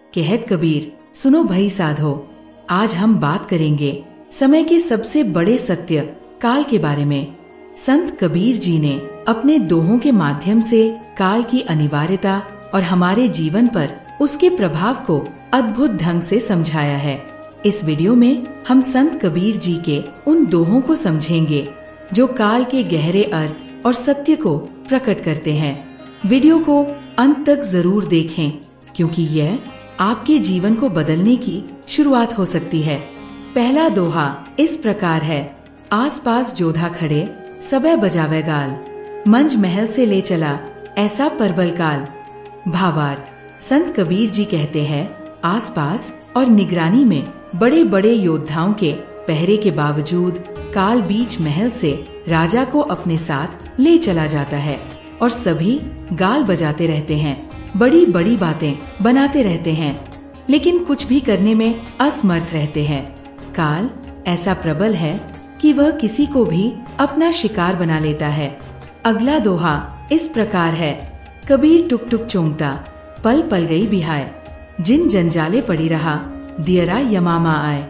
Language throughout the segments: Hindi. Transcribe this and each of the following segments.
कहत कबीर, सुनो भई साधो, आज हम बात करेंगे समय के सबसे बड़े सत्य काल के बारे में। संत कबीर जी ने अपने दोहों के माध्यम से काल की अनिवार्यता और हमारे जीवन पर उसके प्रभाव को अद्भुत ढंग से समझाया है। इस वीडियो में हम संत कबीर जी के उन दोहों को समझेंगे जो काल के गहरे अर्थ और सत्य को प्रकट करते हैं। वीडियो को अंत तक जरूर देखें, क्योंकि यह आपके जीवन को बदलने की शुरुआत हो सकती है। पहला दोहा इस प्रकार है, आसपास जोधा खड़े सबे बजावे गाल, मंज महल से ले चला ऐसा परबल काल। भावार्थ, संत कबीर जी कहते हैं, आसपास और निगरानी में बड़े बड़े योद्धाओं के पहरे के बावजूद काल बीच महल से राजा को अपने साथ ले चला जाता है और सभी गाल बजाते रहते हैं, बड़ी बड़ी बातें बनाते रहते हैं, लेकिन कुछ भी करने में असमर्थ रहते हैं। काल ऐसा प्रबल है कि वह किसी को भी अपना शिकार बना लेता है। अगला दोहा इस प्रकार है, कबीर टुक टुक चोंगता पल पल गई बिहाय, जिन जंजाले पड़ी रहा दियरा यमामा आए।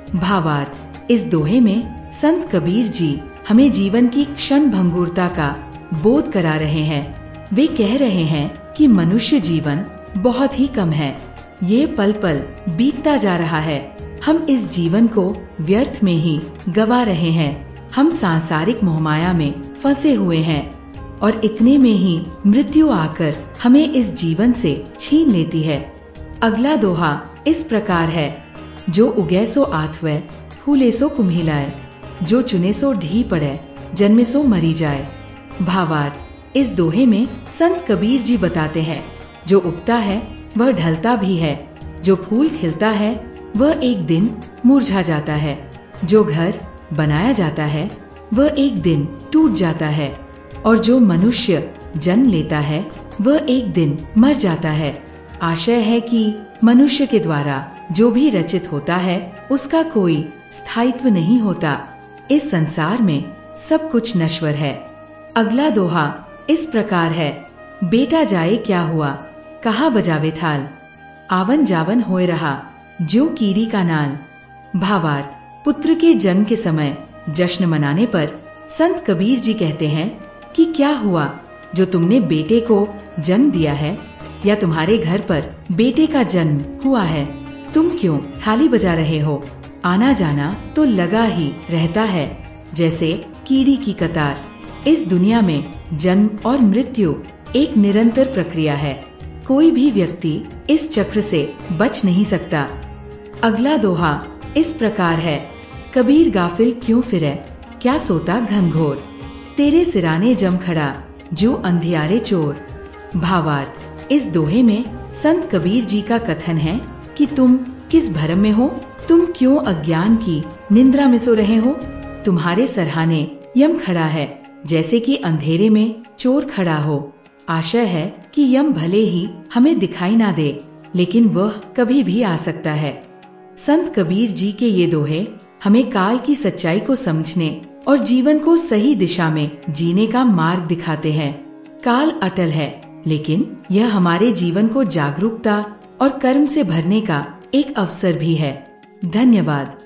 भावार्थ, इस दोहे में संत कबीर जी हमें जीवन की क्षण भंगुरता का बोध करा रहे हैं। वे कह रहे हैं कि मनुष्य जीवन बहुत ही कम है, ये पल पल बीतता जा रहा है। हम इस जीवन को व्यर्थ में ही गवा रहे हैं। हम सांसारिक मोहमाया में फंसे हुए हैं और इतने में ही मृत्यु आकर हमें इस जीवन से छीन लेती है। अगला दोहा इस प्रकार है, जो उगे सो आथवे फूले सो कुम्हिलाए, जो चुने सो ढी पड़े जन्मे सो मरी जाए। भावार्थ, इस दोहे में संत कबीर जी बताते हैं, जो उगता है वह ढलता भी है, जो फूल खिलता है वह एक दिन मुरझा जाता है, जो घर बनाया जाता है वह एक दिन टूट जाता है, और जो मनुष्य जन्म लेता है वह एक दिन मर जाता है। आशय है कि मनुष्य के द्वारा जो भी रचित होता है उसका कोई स्थायित्व नहीं होता। इस संसार में सब कुछ नश्वर है। अगला दोहा इस प्रकार है, बेटा जाए क्या हुआ कहा बजावे थाल, आवन जावन होए रहा जो कीड़ी का नाल। भावार्थ, पुत्र के जन्म के समय जश्न मनाने पर संत कबीर जी कहते हैं कि क्या हुआ जो तुमने बेटे को जन्म दिया है, या तुम्हारे घर पर बेटे का जन्म हुआ है, तुम क्यों थाली बजा रहे हो? आना जाना तो लगा ही रहता है जैसे कीड़ी की कतार। इस दुनिया में जन्म और मृत्यु एक निरंतर प्रक्रिया है। कोई भी व्यक्ति इस चक्र से बच नहीं सकता। अगला दोहा इस प्रकार है, कबीर गाफिल क्यों फिरे क्या सोता घनघोर, तेरे सिराने जम खड़ा जो अंधियारे चोर। भावार्थ, इस दोहे में संत कबीर जी का कथन है कि तुम किस भरम में हो, तुम क्यों अज्ञान की निंद्रा में सो रहे हो। तुम्हारे सरहाने यम खड़ा है जैसे कि अंधेरे में चोर खड़ा हो। आशय है कि यम भले ही हमें दिखाई ना दे, लेकिन वह कभी भी आ सकता है। संत कबीर जी के ये दोहे हमें काल की सच्चाई को समझने और जीवन को सही दिशा में जीने का मार्ग दिखाते हैं। काल अटल है, लेकिन यह हमारे जीवन को जागरूकता और कर्म से भरने का एक अवसर भी है। धन्यवाद।